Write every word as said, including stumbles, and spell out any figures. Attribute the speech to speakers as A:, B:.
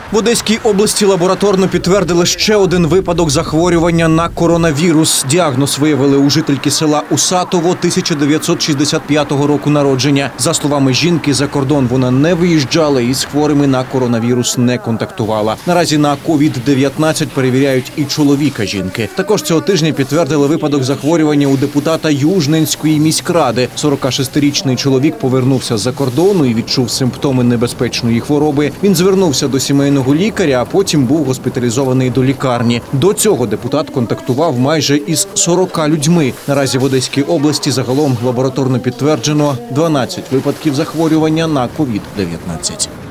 A: В Одеській області лабораторно підтвердили ще один випадок захворювання на коронавірус. Діагноз виявили у жительки села Усатово тисяча дев'ятсот шістдесят п'ятого року народження. За словами жінки, за кордон вона не виїжджала і з хворими на коронавірус не контактувала. Наразі на ковід дев'ятнадцять перевіряють і чоловіка жінки. Також цього тижня підтвердили випадок захворювання у депутата Южненської міськради. сорокашестирічний чоловік повернувся з-за кордону і відчув симптоми небезпечної хвороби. Він звернувся до сімейного лікаря, а потім був госпіталізований до лікарні. До цього депутат контактував майже із сорока людьми. Наразі в Одеській області загалом лабораторно підтверджено дванадцять випадків захворювання на ковід дев'ятнадцять.